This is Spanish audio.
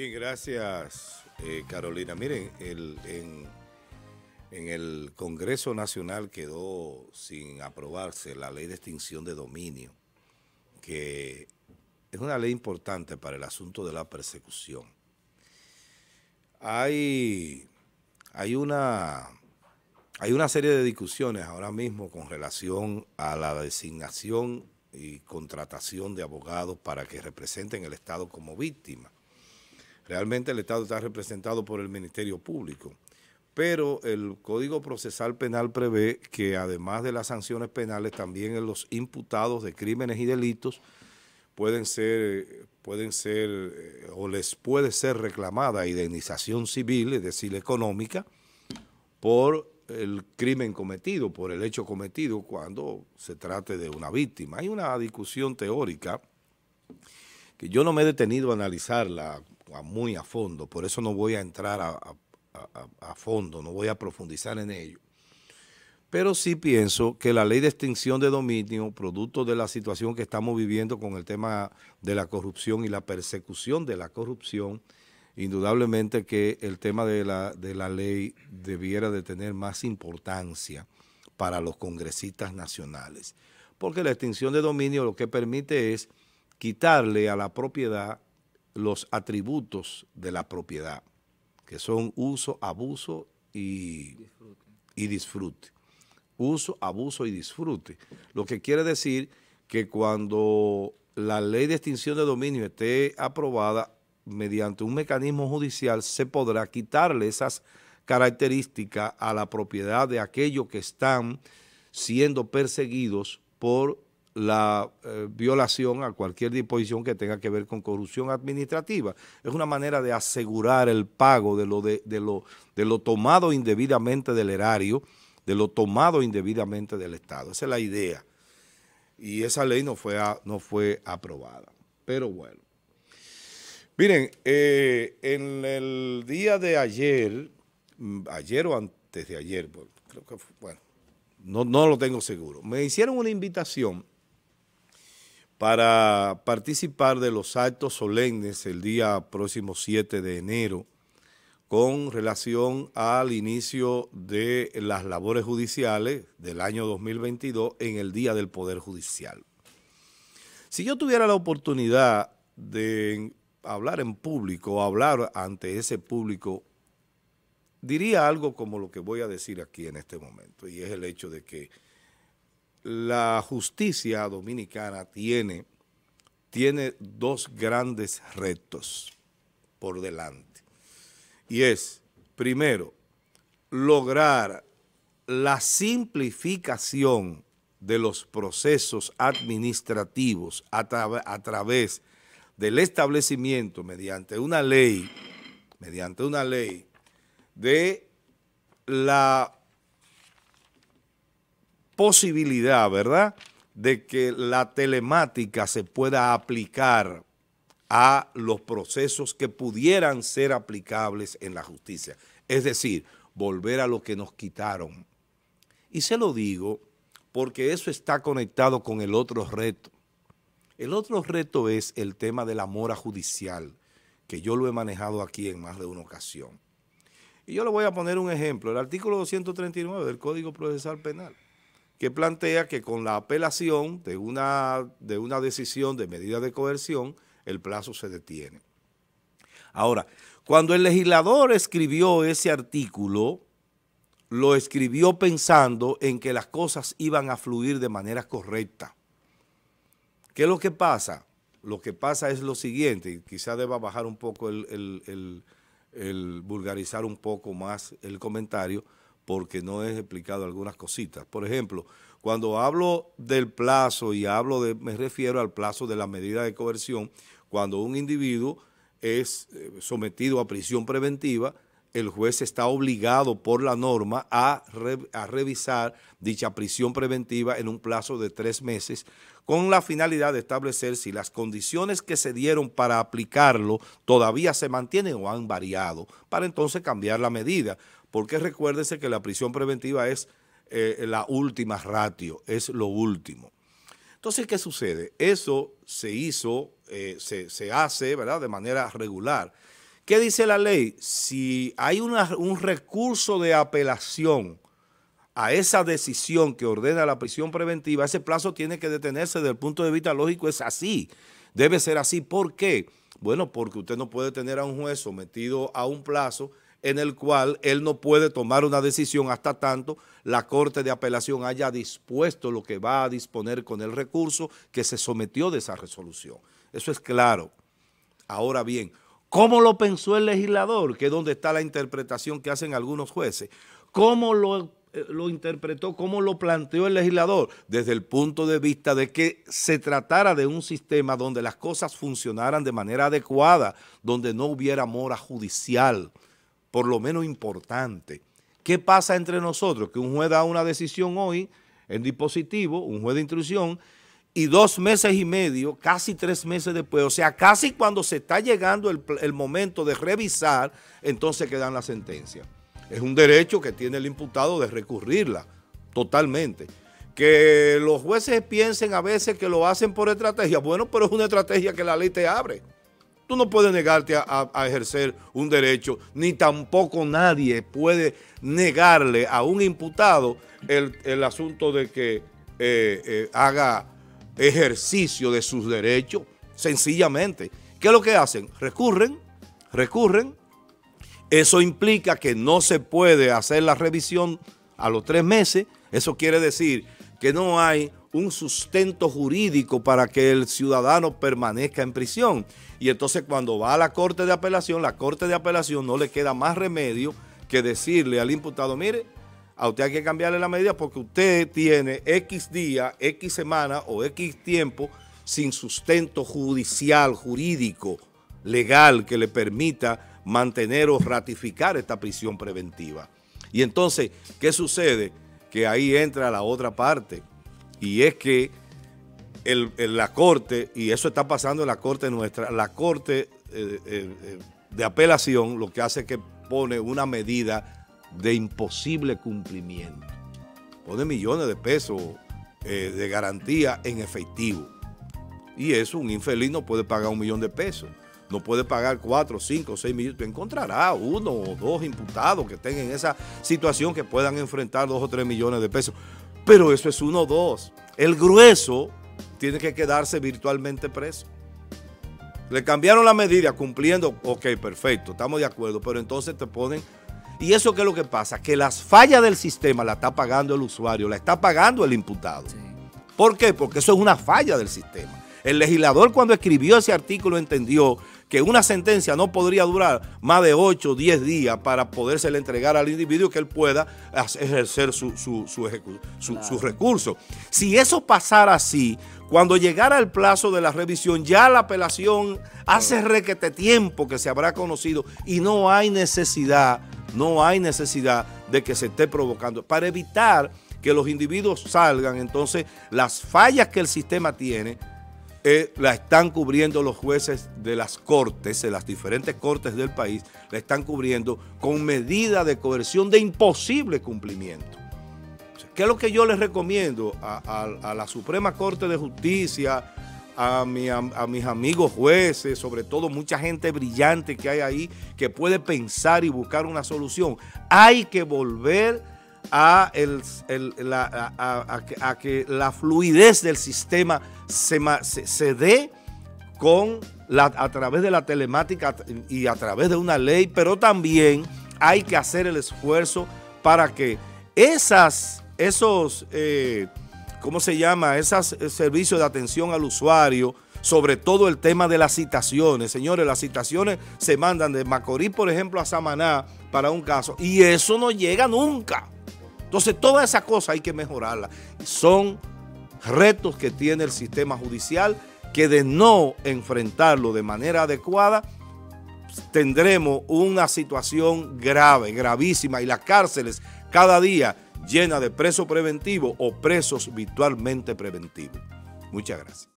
Bien, gracias, Carolina. Miren, en el Congreso Nacional quedó sin aprobarse la ley de extinción de dominio, que es una ley importante para el asunto de la persecución. Hay una serie de discusiones ahora mismo con relación a la designación y contratación de abogados para que representen el Estado como víctima. Realmente el Estado está representado por el Ministerio Público, pero el Código Procesal Penal prevé que además de las sanciones penales, también los imputados de crímenes y delitos pueden ser o les puede ser reclamada indemnización civil, es decir, económica, por el crimen cometido, por el hecho cometido cuando se trate de una víctima. Hay una discusión teórica que yo no me he detenido a analizarla muy a fondo, por eso no voy a entrar a fondo, no voy a profundizar en ello. Pero sí pienso que la ley de extinción de dominio, producto de la situación que estamos viviendo con el tema de la corrupción y la persecución de la corrupción, indudablemente que el tema de la ley debiera de tener más importancia para los congresistas nacionales. Porque la extinción de dominio lo que permite es quitarle a la propiedad los atributos de la propiedad, que son uso, abuso y disfrute. Uso, abuso y disfrute. Lo que quiere decir que cuando la ley de extinción de dominio esté aprobada mediante un mecanismo judicial, se podrá quitarle esas características a la propiedad de aquellos que están siendo perseguidos por la violación a cualquier disposición que tenga que ver con corrupción administrativa. Es una manera de asegurar el pago de lo tomado indebidamente del erario, de lo tomado indebidamente del Estado. Esa es la idea. Y esa ley no fue aprobada. Pero bueno. Miren, en el día de ayer o antes de ayer, creo que fue, bueno, no lo tengo seguro, me hicieron una invitación para participar de los actos solemnes el día próximo 7 de enero con relación al inicio de las labores judiciales del año 2022 en el Día del Poder Judicial. Si yo tuviera la oportunidad de hablar en público o hablar ante ese público, diría algo como lo que voy a decir aquí en este momento, y es el hecho de que la justicia dominicana tiene dos grandes retos por delante. Y es, primero, lograr la simplificación de los procesos administrativos a través del establecimiento mediante una ley de la posibilidad, ¿verdad?, de que la telemática se pueda aplicar a los procesos que pudieran ser aplicables en la justicia. Es decir, volver a lo que nos quitaron. Y se lo digo porque eso está conectado con el otro reto. El otro reto es el tema de la mora judicial, que yo lo he manejado aquí en más de una ocasión. Y yo le voy a poner un ejemplo, el artículo 239 del Código Procesal Penal, que plantea que con la apelación de una decisión de medida de coerción, el plazo se detiene. Ahora, cuando el legislador escribió ese artículo, lo escribió pensando en que las cosas iban a fluir de manera correcta. ¿Qué es lo que pasa? Lo que pasa es lo siguiente, y quizá deba bajar un poco vulgarizar un poco más el comentario, porque no he explicado algunas cositas. Por ejemplo, cuando hablo del plazo y me refiero al plazo de la medida de coerción, cuando un individuo es sometido a prisión preventiva, el juez está obligado por la norma a revisar dicha prisión preventiva en un plazo de 3 meses con la finalidad de establecer si las condiciones que se dieron para aplicarlo todavía se mantienen o han variado, para entonces cambiar la medida. Porque recuérdese que la prisión preventiva es la última ratio, es lo último. Entonces, ¿qué sucede? Eso se hizo, se hace, ¿verdad?, de manera regular. ¿qué dice la ley? Si hay un recurso de apelación a esa decisión que ordena la prisión preventiva, ese plazo tiene que detenerse desde el punto de vista lógico, es así, debe ser así. ¿Por qué? Bueno, porque usted no puede tener a un juez sometido a un plazo en el cual él no puede tomar una decisión hasta tanto la Corte de Apelación haya dispuesto lo que va a disponer con el recurso que se sometió de esa resolución. Eso es claro. Ahora bien, ¿cómo lo pensó el legislador? Que es donde está la interpretación que hacen algunos jueces. ¿Cómo lo interpretó, cómo lo planteó el legislador? Desde el punto de vista de que se tratara de un sistema donde las cosas funcionaran de manera adecuada, donde no hubiera mora judicial, por lo menos importante. ¿Qué pasa entre nosotros? Que un juez da una decisión hoy en dispositivo, un juez de instrucción, y 2 meses y medio, casi 3 meses después, o sea, casi cuando se está llegando el momento de revisar, entonces que dan la sentencia. Es un derecho que tiene el imputado de recurrirla totalmente. Que los jueces piensen a veces que lo hacen por estrategia, bueno, pero es una estrategia que la ley te abre. Tú no puedes negarte a ejercer un derecho, ni tampoco nadie puede negarle a un imputado el asunto de que haga ejercicio de sus derechos, sencillamente. ¿Qué es lo que hacen? Recurren. Eso implica que no se puede hacer la revisión a los 3 meses. Eso quiere decir que no hay un sustento jurídico para que el ciudadano permanezca en prisión. Y entonces cuando va a la Corte de Apelación no le queda más remedio que decirle al imputado, mire, a usted hay que cambiarle la medida porque usted tiene X día, X semana o X tiempo sin sustento judicial, jurídico, legal, que le permita mantener o ratificar esta prisión preventiva. Y entonces, ¿qué sucede? Que ahí entra la otra parte, y es que la Corte, y eso está pasando en la Corte nuestra, la Corte de Apelación lo que hace es que pone una medida de imposible cumplimiento. Pone millones de pesos de garantía en efectivo. Y eso un infeliz no puede pagar 1 millón de pesos. No puede pagar 4, 5, 6 millones. Tú encontrarás 1 o 2 imputados que estén en esa situación que puedan enfrentar 2 o 3 millones de pesos. Pero eso es 1 o 2. El grueso tiene que quedarse virtualmente preso. Le cambiaron la medida cumpliendo, ok, perfecto, estamos de acuerdo, pero entonces te ponen... ¿Y eso qué es lo que pasa? Que las fallas del sistema la está pagando el usuario, la está pagando el imputado. Sí. ¿Por qué? Porque eso es una falla del sistema. El legislador cuando escribió ese artículo entendió que una sentencia no podría durar más de 8 o 10 días para podérsele entregar al individuo que él pueda ejercer su recurso. Si eso pasara así, cuando llegara el plazo de la revisión, ya la apelación hace requete tiempo que se habrá conocido y no hay necesidad de que se esté provocando. Para evitar que los individuos salgan, entonces las fallas que el sistema tiene, la están cubriendo los jueces de las cortes, de las diferentes cortes del país, la están cubriendo con medidas de coerción de imposible cumplimiento. ¿Qué es lo que yo les recomiendo a la Suprema Corte de Justicia, a mis amigos jueces, sobre todo mucha gente brillante que hay ahí, que puede pensar y buscar una solución? Hay que volver a que la fluidez del sistema se dé a través de la telemática y a través de una ley, pero también hay que hacer el esfuerzo para que esos servicios de atención al usuario, sobre todo el tema de las citaciones. Señores, las citaciones se mandan de Macorís, por ejemplo, a Samaná para un caso, y eso no llega nunca. Entonces, todas esas cosas hay que mejorarlas. Son retos que tiene el sistema judicial que, de no enfrentarlo de manera adecuada, tendremos una situación grave, gravísima, y las cárceles cada día llenas de presos preventivos o presos virtualmente preventivos. Muchas gracias.